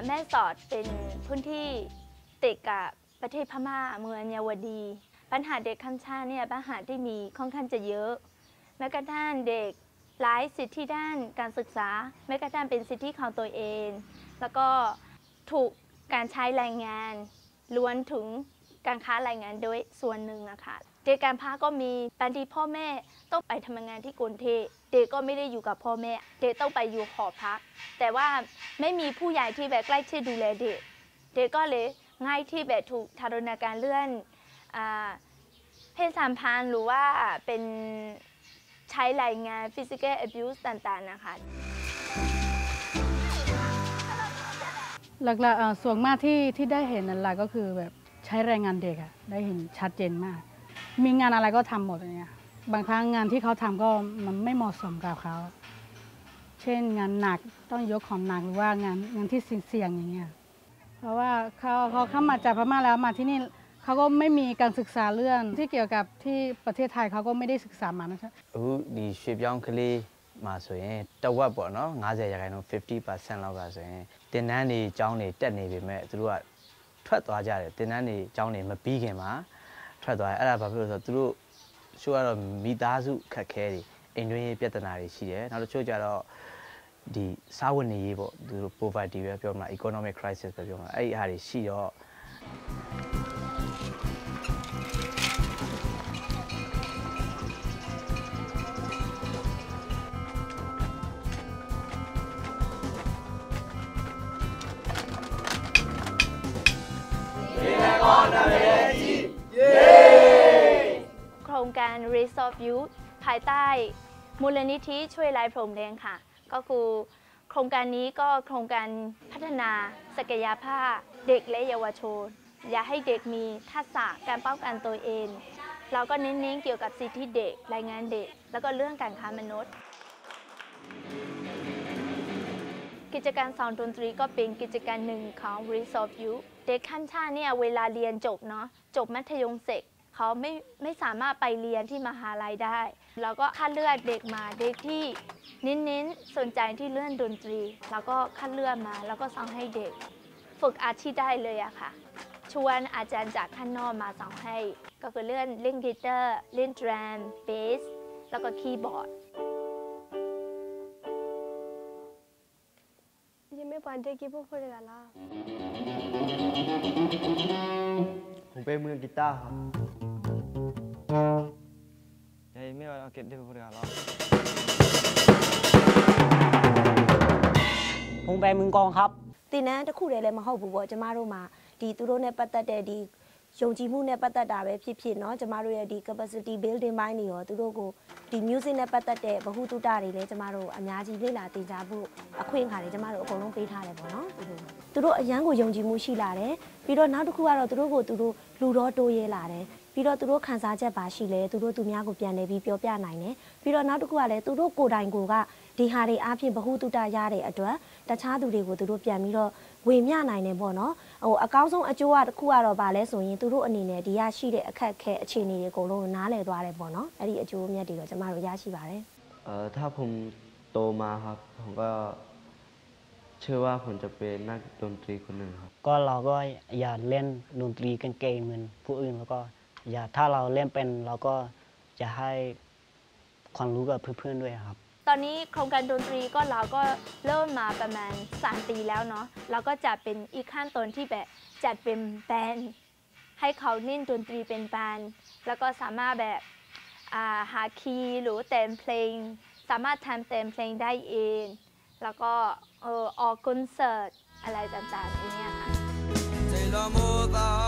แม่สอดเป็นพื้นที่ติดกับประเทศพม่าเมืองเยาวดีปัญหาเด็กข้ามชาติเนี่ยปัญหาที่มีค่อนข้างจะเยอะแม้กระทั่งเด็กไร้สิทธิด้านการศึกษาแม้กระทั่งเป็นสิทธิของตัวเองแล้วก็ถูกการใช้แรงงานล้วนถึงการค้าแรงงานโดยส่วนหนึ่งอะค่ะเด็กการพาก็มีบางทีพ่อแม่ต้องไปทำงานที่กรุงเทพเด็กก็ไม่ได้อยู่กับพ่อแม่เด็กต้องไปอยู่หอพักแต่ว่าไม่มีผู้ใหญ่ที่แบบใกล้ชิดดูแลเด็กเด็กก็เลยง่ายที่แบบถูกทารุณกรรมเรื่องเพศสัมพันธ์หรือว่าเป็นใช้แรงงาน physical abuse ต่างๆนะคะหลักๆส่วนมากที่ได้เห็นนั่นแหละก็คือแบบใช้แรงงานเด็กอะได้เห็นชัดเจนมากมีงานอะไรก็ทำหมดเนี่ยบางครั้งงานที่เขาทำก็มันไม่เหมาะสมกับเขาเช่นงานหนักต้องยกของหนักหรือว่างานที่เสี่ยงอย่างเงี้ยเพราะว่าเขาเข้ามาจากพม่าแล้วมาที่นี่เขาก็ไม่มีการศึกษาเรื่องที่เกี่ยวกับที่ประเทศไทยเขาก็ไม่ได้ศึกษามานะครับดีရွှေ့ပြောင်းကလေးမှာဆိုရင်တဝက်ပေါ့နော်50% 50% လောက်ကဆိုရင်တင်တန်းတွေကျောင်းတွေတက်နေပြီမဲ့သူတို့ကထွက်သွားကြတယ်တင်တန်းတွေကျောင်းတွေမပြီးခင်မှာထွက်သွားတယ်အဲ့ဒါဘာဖြစ်လို့ဆိုတော့သူတို့ချို့ကတော့မိသားစုခက်ခဲတွေအိမ်တွင်းရေးပြဿနာတွေရှိတယ်နောက်တစ်ချို့ကျတော့ဒီစားဝတ်နေရေးပေါ့သူတို့ poverty ပဲပြောမှာ economic crisis ပဲပြောမှာအဲ့ဒီအားတွေရှိတော့โครงการ Resolve Youth ภายใต้มูลนิธิช่วยไร้พรมแดงค่ะก็คือโครงการนี้ก็โครงการพัฒนาศักยภาพเด็กและเยาวชนอยากให้เด็กมีทักษะการป้องกันตัวเองเราก็เน้นเกี่ยวกับสิทธิเด็กแรงงานเด็กแล้วก็เรื่องการค้ามนุษย์กิจการสอนดนตรีก็เป็นกิจการหนึ่งของ Resolve Youth เด็กข้ามชาติเนี่ยเวลาเรียนจบเนาะจบมัธยมเสร็จเขาไม่สามารถไปเรียนที่มหาลัยได้เราก็คัดเลือกเด็กมาเด็กที่เน้นสนใจที่เรื่องดนตรีแล้วก็คัดเลือกมาแล้วก็สอนให้เด็กฝึกอาชีพได้เลยอะค่ะชวนอาจารย์จากข้างนอกมาสอนให้ก็คือเล่นกีตาร์เล่นดรัมเบสแล้วก็คีย์บอร์ดยังไม่ผ่านเด็กกี่พวกคนกันล่ะผมเป็นมือกีตาร์ครับยังไม่เอาเก็บได้พวกกันล่ะผมเป็นมือกองครับตีนั้นตะคู่เลยมาเข้าบุบจะมาโรมาดีตุโรเนี่ยปัตตาเดดียงจีมูเนี่ยปัตตาดาแบบผิดเนาะจะมาโรยดี capacity building ไม่นี่หรอตุโรกูดี music เนี่ยปัตตาเดบะฮูตุตาดีเลยจะมาโรอันยาจีเวลาตีจ้าบุอคุยขาเลยจะมาโรคงต้องไปท่าเลยบ่เนาะตุโรอันยังกูยงจีมูชีลาเลยพี่รอน้าตะคู่เราตุโรกูตุโรลูรอโตเยลาเลยพี่รอตุโรขันซาเจ็บบ่าชีเลยตุโรตุเมียกูเปลี่ยนเลยพี่เปียวเปียไหนเนี่ยพี่รอน้าตะคู่อะไรตุโรกูได้กูก็ดีหาได้อาเพียงบะฮูตุตายาได้อัดว่าแต่ช้าดูดีกูตุโรเปลี่ยนมีรอเวียนยาไหนเนี่ยบ่เนาะอาก้าวส่งอาจว่าคู่เราบาเลยส่วนยิ่งตุโรอันนี้เนี่ยดียาชีเลยแค่เชนีเลยกูลงน้าเลยตัวอะไรบ่เนาะไอ้ดีอาจว่าเนี่ยดีก็จะมาโรยาชีบาเลยถ้าผมโตมาครับผมก็เชื่อว่าผมจะเป็นนักดนตรีคนหนึ่งครับก็เราก็อย่าเล่นดนตรีกันเกย์เหมือนผู้อื่นแล้วก็อย่าถ้าเราเล่นเป็นเราก็จะให้ความรู้กับเพื่อนๆด้วยครับตอนนี้โครงการดนตรีก็เราก็เริ่มมาประมาณ3 ปีแล้วเนาะเราก็จะเป็นอีกขั้นตอนที่แบบจัดเป็นแบนด์ให้เขาเล่นดนตรีเป็นแบนด์แล้วก็สามารถแบบหาคีย์หรือแต่งเพลงสามารถทำแต่งเพลงได้เองแล้วก็ออกคอนเสิร์ตอะไรต่างๆอย่างเงี้ยค่ะ